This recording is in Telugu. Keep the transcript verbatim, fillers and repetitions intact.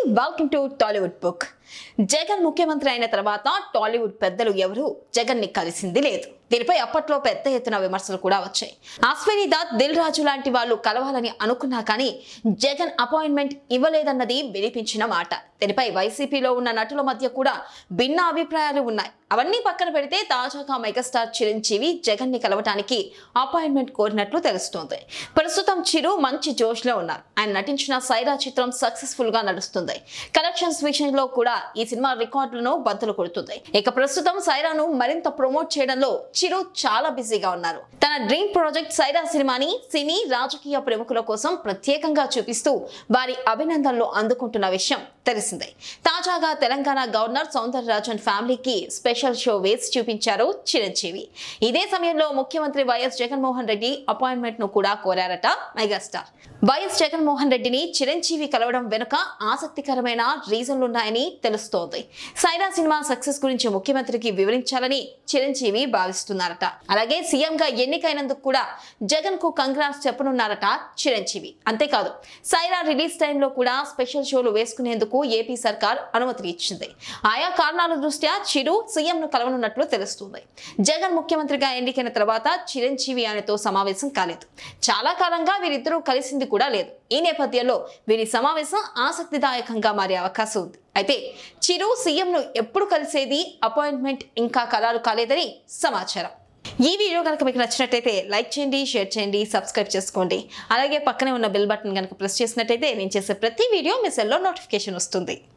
Welcome to Tollywood book. Jagan ముఖ్యమంత్రి అయిన తర్వాత టాలీవుడ్ పెద్దలు ఎవరు జగన్ ని కలిసింది లేదు. దీనిపై అప్పట్లో పెద్ద ఎత్తున విమర్శలు కూడా వచ్చాయి. అశ్విని దత్, దిల్ రాజు లాంటి వాళ్ళు కలవాలని అనుకున్నా కానీ జగన్ అపాయింట్మెంట్ ఇవ్వలేదన్నది వినిపించిన మాట. దీనిపై వైసీపీలో ఉన్న నటుల మధ్య కూడా భిన్న అభిప్రాయాలు ఉన్నాయి. అవన్నీ పక్కన పెడితే తాజాగా మెగాస్టార్ చిరంజీవి జగన్ ని కలవటానికి అపాయింట్మెంట్ కోరినట్లు తెలుస్తోంది. ప్రస్తుతం చిరు మంచి జోష్ లో ఉన్నారు. ఆయన నటించిన సైరా చిత్రం సక్సెస్ఫుల్ గా నడుస్తుంది. కలెక్షన్స్ విషయంలో కూడా ఈ సినిమా రికార్డులను బద్దలు కొడుతుంది. ఇక ప్రస్తుతం సైరాను మరింత ప్రమోట్ చేయడంలో చిరు చాలా బిజీగా ఉన్నారు. తన డ్రీమ్ ప్రాజెక్ట్ సైరా సినిమాని సినీ రాజకీయ ప్రముఖుల కోసం ప్రత్యేకంగా చూపిస్తూ వారి అభినందనలు అందుకుంటున్న విషయం తెలిసిందే. తాజాగా తెలంగాణ గవర్నర్ సౌందరరాజన్ ఫ్యామిలీకి స్పెషల్ షో వేసి చూపించారు చిరంజీవి. ఇదే సమయంలో ముఖ్యమంత్రి వైఎస్ జగన్మోహన్ రెడ్డి అపాయింట్మెంట్ ను కూడా కోరారట మెగాస్టార్. వైఎస్ జగన్మోహన్ రెడ్డిని చిరంజీవి కలవడం వెనుక ఆసక్తికరమైన రీజన్లున్నాయని తెలుస్తోంది. సైరా సినిమా సక్సెస్ గురించి ముఖ్యమంత్రికి వివరించాలని చిరంజీవి భావిస్తున్నారట. అలాగే సీఎం గా ఎన్నికైనందుకు కూడా జగన్ కు కంగ్రాట్స్ చెప్పనున్నారట చిరంజీవి. అంతేకాదు సైరా రిలీజ్ టైంలో కూడా స్పెషల్ షోలు వేసుకునేందుకు ఏపీ సర్కార్ అనుమతి ఇచ్చింది. ఆయా కారణాల దృష్ట్యా చిరు సీఎం ను కలవనున్నట్లు తెలుస్తుంది. జగన్ ముఖ్యమంత్రిగా ఎన్నికైన తర్వాత చిరంజీవి ఆయనతో సమావేశం కాలేదు. చాలా కాలంగా వీరిద్దరూ కలిసింది కూడా లేదు. ఈ నేపథ్యంలో వీరి సమావేశం ఆసక్తిదాయకంగా మారే అవకాశం ఉంది. అయితే చిరు సీఎం ను ఎప్పుడు కలిసేది, అపాయింట్మెంట్ ఇంకా ఖరారు కాలేదని సమాచారం. ఈ వీడియో కనుక మీకు నచ్చినట్టయితే లైక్ చేయండి, షేర్ చేయండి, సబ్స్క్రైబ్ చేసుకోండి. అలాగే పక్కనే ఉన్న బెల్ బటన్ కనుక ప్రెస్ చేసినట్టయితే నేను చేసే ప్రతి వీడియో మీ సెల్లో నోటిఫికేషన్ వస్తుంది.